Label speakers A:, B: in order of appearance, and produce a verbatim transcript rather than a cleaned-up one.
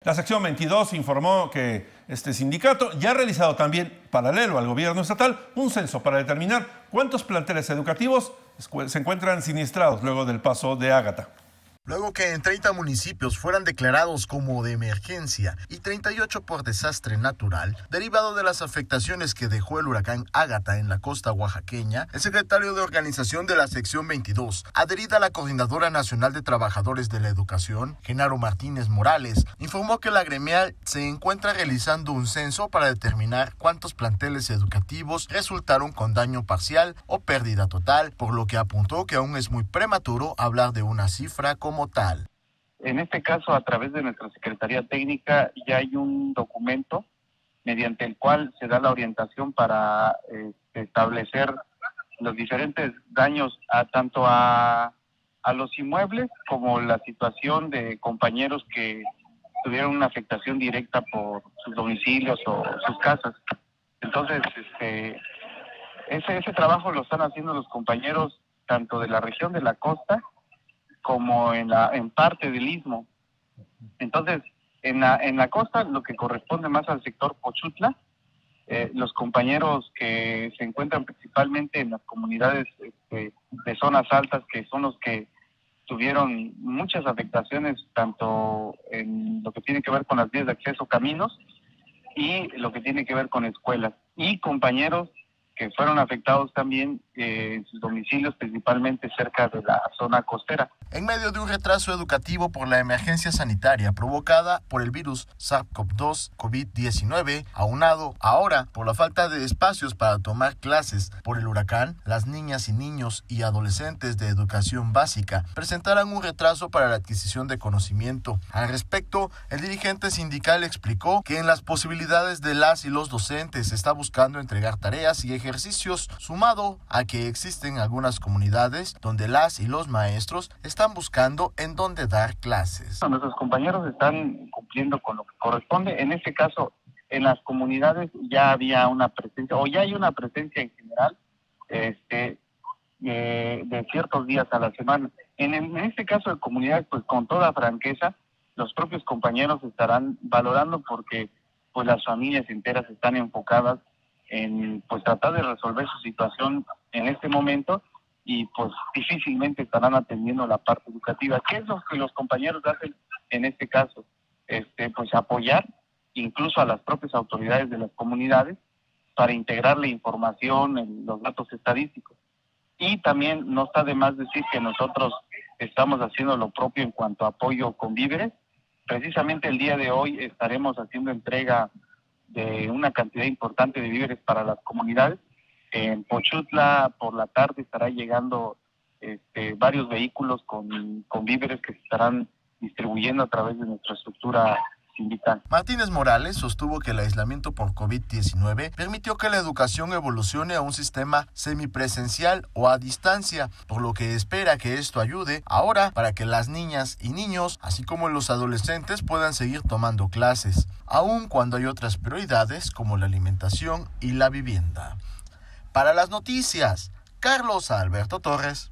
A: La sección veintidós informó que este sindicato ya ha realizado también, paralelo al gobierno estatal, un censo para determinar cuántos planteles educativos se encuentran siniestrados luego del paso de Ágata.
B: Luego que en treinta municipios fueran declarados como de emergencia y treinta y ocho por desastre natural, derivado de las afectaciones que dejó el huracán Ágata en la costa oaxaqueña, el secretario de organización de la sección veintidós, adherida a la Coordinadora Nacional de Trabajadores de la Educación, Genaro Martínez Morales, informó que la gremial se encuentra realizando un censo para determinar cuántos planteles educativos resultaron con daño parcial o pérdida total, por lo que apuntó que aún es muy prematuro hablar de una cifra como como tal.
C: En este caso, a través de nuestra Secretaría Técnica, ya hay un documento mediante el cual se da la orientación para eh, establecer los diferentes daños a tanto a, a los inmuebles como la situación de compañeros que tuvieron una afectación directa por sus domicilios o sus casas. Entonces, este, ese, ese trabajo lo están haciendo los compañeros tanto de la región de la costa como en la en parte del istmo. Entonces, en la en la costa, lo que corresponde más al sector Pochutla, eh, los compañeros que se encuentran principalmente en las comunidades este, de zonas altas, que son los que tuvieron muchas afectaciones, tanto en lo que tiene que ver con las vías de acceso, caminos, y lo que tiene que ver con escuelas, y compañeros que fueron afectados también eh, en sus domicilios, principalmente cerca de la zona costera.
B: En medio de un retraso educativo por la emergencia sanitaria provocada por el virus SARS-CoV dos COVID diecinueve, aunado ahora por la falta de espacios para tomar clases por el huracán, las niñas y niños y adolescentes de educación básica presentarán un retraso para la adquisición de conocimiento. Al respecto, el dirigente sindical explicó que en las posibilidades de las y los docentes se está buscando entregar tareas y ejercicios, sumado a que existen algunas comunidades donde las y los maestros están están buscando en dónde dar clases.
C: Nuestros compañeros están cumpliendo con lo que corresponde. En este caso, en las comunidades ya había una presencia, o ya hay una presencia en general, este, eh, de ciertos días a la semana. En, el, en este caso de comunidades, pues con toda franqueza, los propios compañeros estarán valorando porque pues las familias enteras están enfocadas en pues tratar de resolver su situación en este momento, y pues difícilmente estarán atendiendo la parte educativa. ¿Qué es lo que los compañeros hacen en este caso? Este, pues apoyar incluso a las propias autoridades de las comunidades para integrar la información en los datos estadísticos. Y también no está de más decir que nosotros estamos haciendo lo propio en cuanto a apoyo con víveres. Precisamente el día de hoy estaremos haciendo entrega de una cantidad importante de víveres para las comunidades. En Pochutla por la tarde estará llegando este, varios vehículos con, con víveres que se estarán distribuyendo a través de nuestra estructura sindical.
B: Martínez Morales sostuvo que el aislamiento por COVID diecinueve permitió que la educación evolucione a un sistema semipresencial o a distancia, por lo que espera que esto ayude ahora para que las niñas y niños, así como los adolescentes, puedan seguir tomando clases, aun cuando hay otras prioridades como la alimentación y la vivienda. Para las noticias, Carlos Alberto Torres.